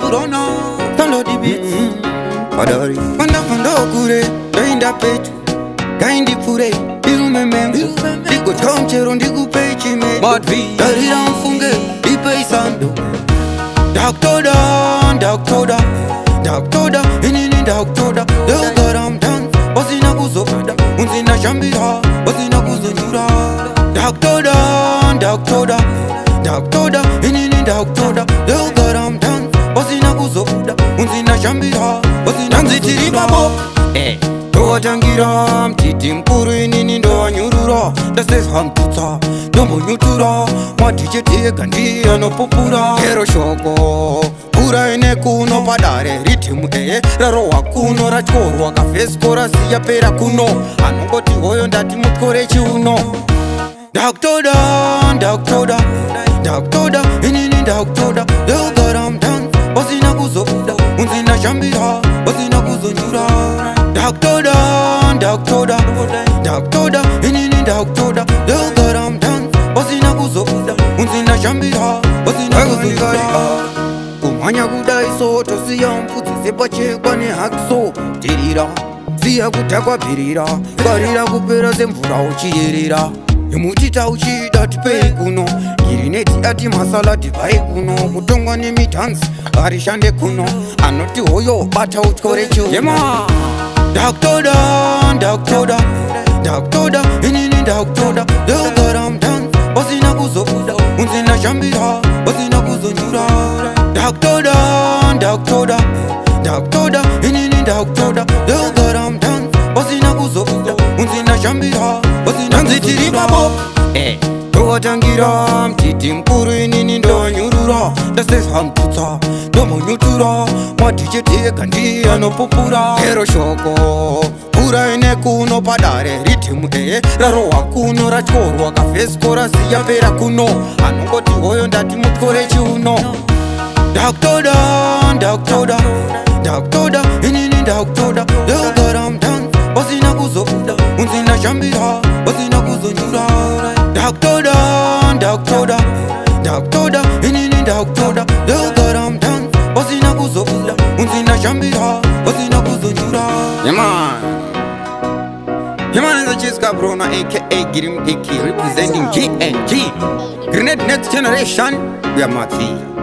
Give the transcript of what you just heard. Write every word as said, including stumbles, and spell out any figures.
Corona, download the beats. Padari, Panda Panda Kure, Dainda Petu, Kaindi Pure, Ilumemem, Digo Tomcheron, Digu Pechime, Madvi, Darian Funge, Dipe Sando, Doctor Dan, Doctor Dan, Doctor Dan, Inini Doctor Dan, Dogaram Dan, Bosina Guzoda, Unzina Shambira, Bosina Guzura, Doctor Dan, Doctor Dan, Doctor Dan, Inini Doctor Dan, Dogaram Dan, Bosina Guzoda, Unzina Shambira, Bosina Guzura, Eh. Tangira mtiti mkuru inini ndo anyurura Dase hamtuta Dombo nyutura Matije tega ndia no popura Hero shoko Pura ene kuno padare Ritimu ee Raro wakuno Rachkoru waka feskora Siya pera kuno Anongoti hoyo ndati mukore chiuno Doctor Dan Doctor Dan Doctor Dan Inini Doctor Dan Dogaram Dan Bosina kuzoda Unzina shambira Bosina kuzonyura Doctor Dan, Doctor Dan, Doctor Dan, Inini Doctor Dan, Dogaram Dan, Bosina Guzoda, Unzina Shambira, Bosina Guzura. Kumanya Gudai so, Tosia Mputi, Sepache, Bane Hakso, Tirira, Sia Gutakwa Pirira, Barira Gupera Zemfura Uchirira. Yumuchita uchida tipe kuno Girineti ati masala tipai kuno Kutongwa ni mitansi, arishande kuno Anoti hoyo, bata uchkore chu Yema Doctor Dan, Doctor Dan, Doctor Dan, Inini Doctor Dan, Dogaram Dan, Bosina Guzoda, Unzina Shambira, Bosina Guzonyura. Doctor Dan, Doctor Dan, Doctor Dan, Inini Doctor Dan, Dogaram Dan, Bosina Guzoda, Unzina Shambira, Bosina Guzonyura. Eh. Tangira mtiti mkuru inini ndo anyurura Dase hamtuta Domo nyutura Matije tega ndia no popura Hero shoko Pura ene kuno padare Ritimu ee Raro wakuno Rachkoru waka feskora Siya pera kuno Anongoti hoyo ndati mukore chiuno Doctor Dan Doctor Dan Doctor Dan Inini Doctor Dan Dogaram Dan Bosina Guzoda Unzina Shambira Bosina Guzonyura Doctor Dan, Doctor Dan, Doctor Dan, Inini Doctor Dan, Dogaram Dan, Bosina Guzoda, Unzina Shambira, Bosina Guzonyura. Yeah man, yeah man is a Chiska Brona aka Girim Diki representing G N G. Grenade Next Generation, we are Mati.